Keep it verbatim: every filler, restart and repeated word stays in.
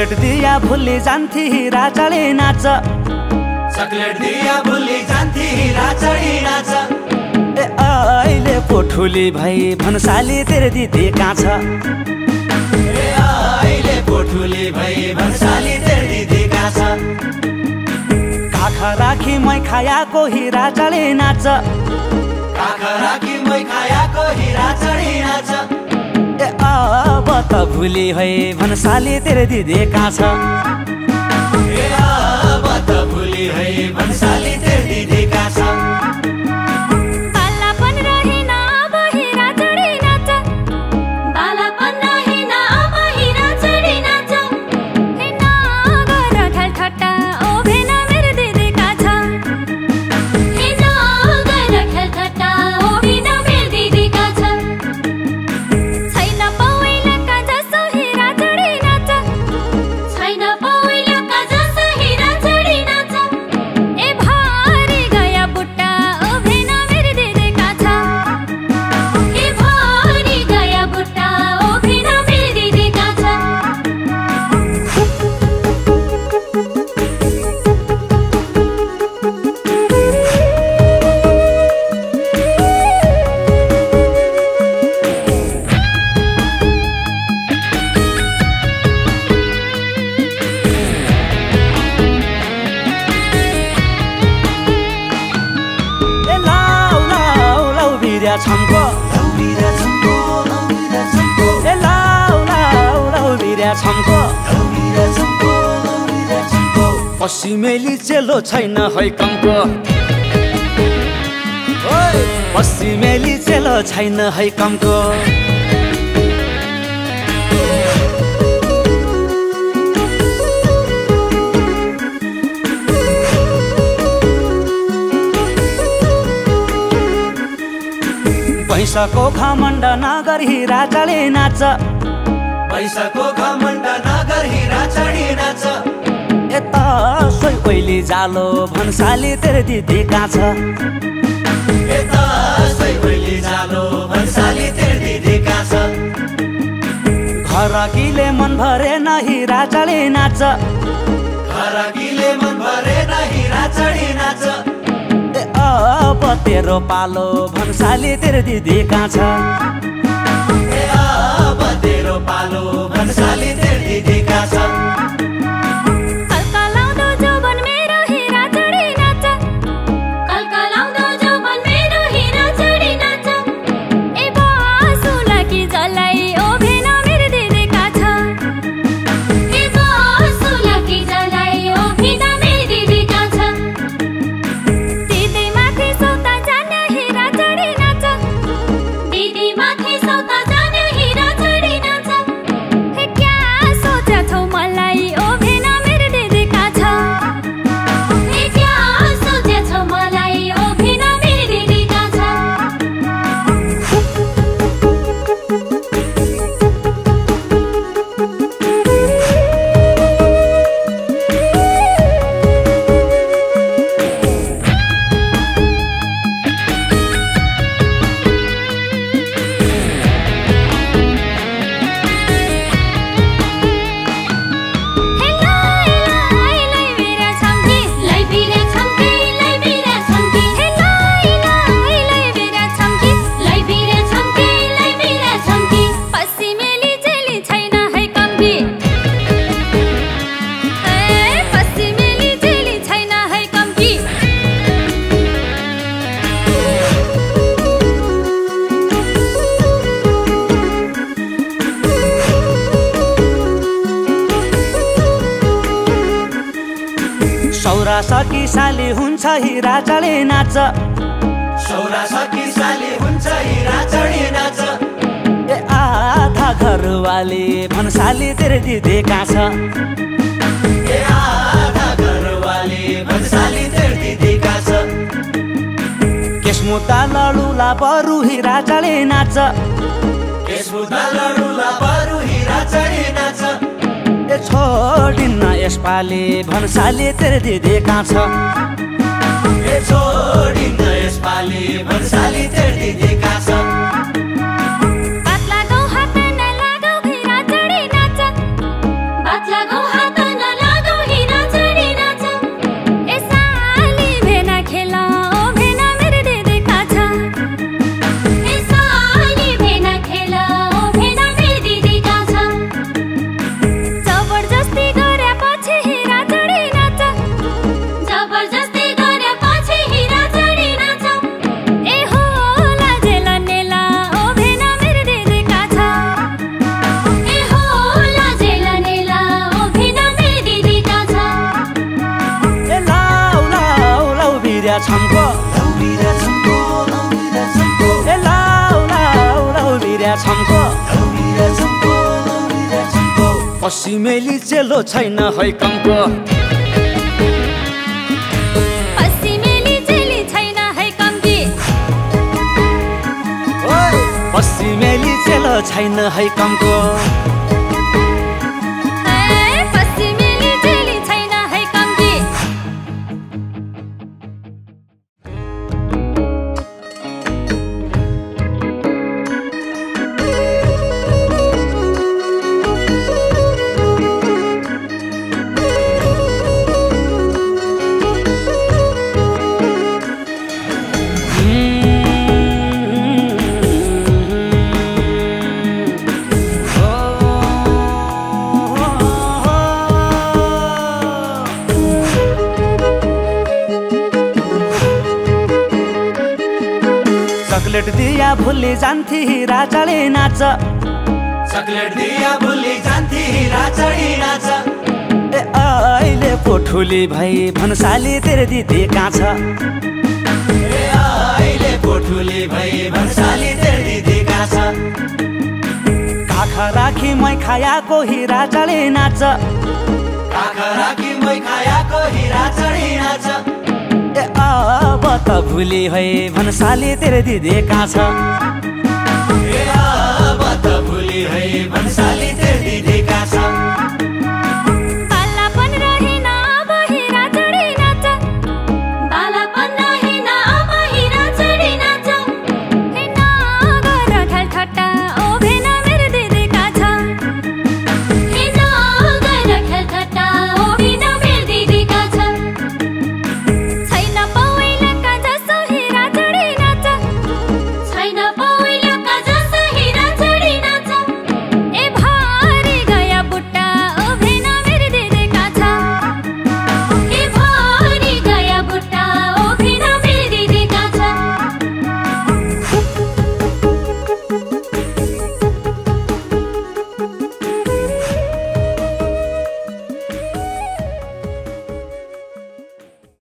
Chocolate दिया भुली जान्थी हिरा चढी नाच, chocolate दिया भुली जान्थी हिरा चढी नाच। ए अहिले पोठुली भई भन्साली तेरे दिदी कहाँ छ, ए अहिले पोठुली भई भन्साली तेरे दिदी कहाँ छ। काखा राखी मै खायाको हिरा चढी नाच, काखा राखी मै खायाको हिरा चढी नाच। ए अब त भुली है भन्साली तेरे दिदी कहाँ छ, ए अब त भुली है भन्साली तेरे दिदी कहाँ छ। छम्को लौबिरा छम्को लौबिरा छम्को, ए लाउ लाउ लौबिरा छम्को लौबिरा छम्को लौबिरा छम्को। पश्चिमेली चेलो छैन है कमको, पश्चिमेली चेलो छैन है कमको। पैसाको घमण्ड नगर हिरा चढी नाच, पैसाको घमण्ड नगर हिरा चढी नाच। यता सोही ओइली जालो भन्साली तेरे दिदी कहाँ छ, यता सोही ओइली जालो भन्साली तेरे दिदी कहाँ छ। घरकीले मन भरे न हिरा चढी नाच, घरकीले मन भरे न हिरा चढी नाच। अब तेरो पालो भन्साली तेरे दिदी कहाँ छ, ए अब तेरो पालो भन्साली तेरे दिदी कहाँ छ। सौरा सकी साली हुन्छ हिरा चढी नाच, सौरा सकी साली हुन्छ हिरा चढी नाच। ए आधा घरवाली भन्साली तेरे दिदी कहाँ छ, ए आधा घरवाली भन्साली तेरे दिदी कहाँ छ। केशमुता लडुला बरु हिरा चढी नाच, केशमुता लडुला बरु हिरा चढी नाच। ए छोडिन्न यसपालि भन्साली तेरे दिदी कहाँ छ, ए छोडिन्न यसपालि भन्साली तेरे दिदी कहाँ छ। बात लगाऊ हात न लगाऊ हिरा चढी नाच, बात लगाऊ छम्को लौबिरा छम्को लौबिरा छम्को ए लाउ लाउ लौबिरा छम्को लौबिरा छम्को लौबिरा छम्को पश्चिमेली चेलो छैन है कम्को पश्चिमेली चेली छैन है कम्ती पश्चिमेली चेलो छैन है कम्को पश्चिमेली चेली छैन है कम्ती चकलेट दिया भुली जान्थी राचाले नाच चकलेट दिया भुली जान्थी राचडी नाच ए अहिले पोठुली भई भन्साली तेरे दिदी कहाँ छ ए अहिले पोठुली भई भन्साली तेरे दिदी कहाँ छ काखा राखी मै खायाको हिरा चढी नाच काखा राखी मै खायाको हिरा चढी नाच ए अब त भुली है भन्साली तेरे दिदी कहाँ छ ए अब त भुली है भन्साली तेरे दिदी कहाँ छ